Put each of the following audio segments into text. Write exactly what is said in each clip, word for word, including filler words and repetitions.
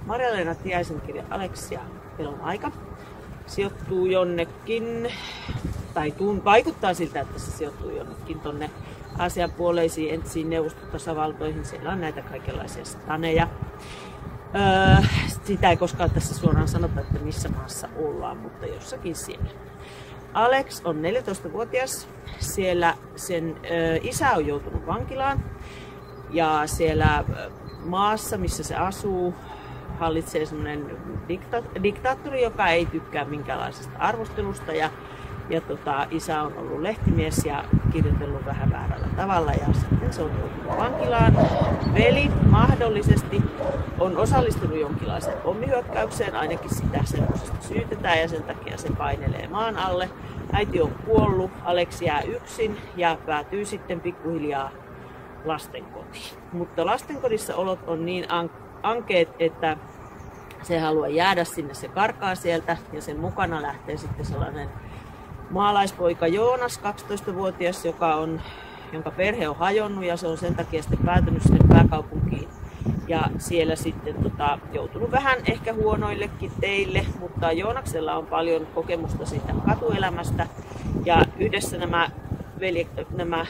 Marja-Leena Tiaisen kirja Alex ja pelon aika sijoittuu jonnekin, tai tuun, vaikuttaa siltä, että se sijoittuu jonnekin tonne Aasian puoleisiin entisiin neuvostotasavaltoihin. Siellä on näitä kaikenlaisia staneja. Öö, sitä ei koskaan tässä suoraan sanota, että missä maassa ollaan, mutta jossakin siellä. Alex on neljätoistavuotias. Siellä sen ö, isä on joutunut vankilaan. Ja siellä maassa, missä se asuu, hallitsee semmoinen dikta- diktaattori, joka ei tykkää minkäänlaisesta arvostelusta. Ja, ja tota, isä on ollut lehtimies ja kirjoitellut vähän väärällä tavalla. Ja sitten se on joutunut vankilaan. Veli mahdollisesti on osallistunut jonkinlaiseen pommihyökkäykseen, ainakin sitä semmoisesta syytetään ja sen takia se painelee maan alle. Äiti on kuollut, Alex jää yksin ja päätyy sitten pikkuhiljaa lastenkotiin. Mutta lastenkodissa olot on niin ankeet, että se haluaa jäädä sinne, se karkaa sieltä ja sen mukana lähtee sitten sellainen maalaispoika Joonas, kaksitoistavuotias, joka on, jonka perhe on hajonnut ja se on sen takia sitten päätynyt sinne pääkaupunkiin. Ja siellä sitten tota, joutunut vähän ehkä huonoillekin teille, mutta Joonaksella on paljon kokemusta siitä katuelämästä. Ja yhdessä nämä, velje, nämä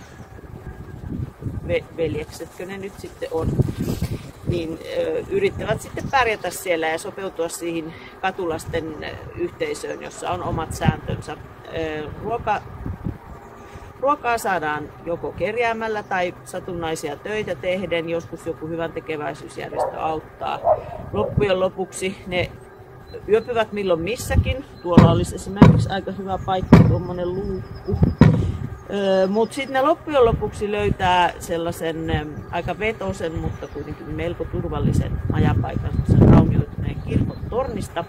ve, veljeksetkö ne nyt sitten on, niin ö, yrittävät sitten pärjätä siellä ja sopeutua siihen katulasten yhteisöön, jossa on omat sääntönsä. Ö, ruoka, ruokaa saadaan joko kerjäämällä tai satunnaisia töitä tehden, joskus joku hyvän tekeväisyysjärjestö auttaa. Loppujen lopuksi ne yöpyvät milloin missäkin. Tuolla olisi esimerkiksi aika hyvä paikka, tuommoinen luukku. Öö, Mutta sitten ne loppujen lopuksi löytää sellaisen ö, aika vetosen, mutta kuitenkin melko turvallisen majapaikan sen raunioituneen kirkon tornista.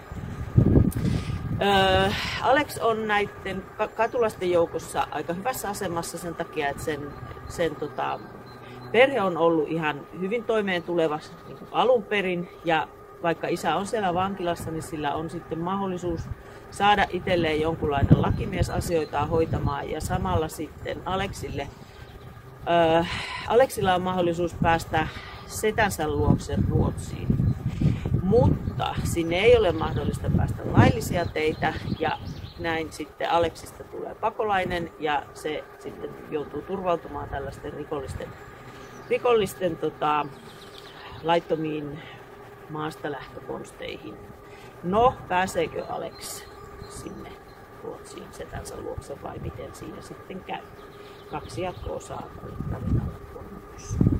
Öö, Alex on näiden katulasten joukossa aika hyvässä asemassa sen takia, että sen, sen tota, perhe on ollut ihan hyvin toimeen tuleva niin kuin alun perin. Ja vaikka isä on siellä vankilassa, niin sillä on sitten mahdollisuus saada itselleen jonkunlainen lakimies asioitaan hoitamaan. Ja samalla sitten Alexille, öö, Alexilla on mahdollisuus päästä setänsä luokse Ruotsiin. Mutta sinne ei ole mahdollista päästä laillisia teitä ja näin sitten Alexista tulee pakolainen ja se sitten joutuu turvautumaan tällaisten rikollisten, rikollisten tota, laittomiin maasta lähtökonsteihin. No, pääseekö Alex sinne Ruotsiin setänsä luokse vai miten siinä sitten käy? Kaksi jatko-osaa tarinalle.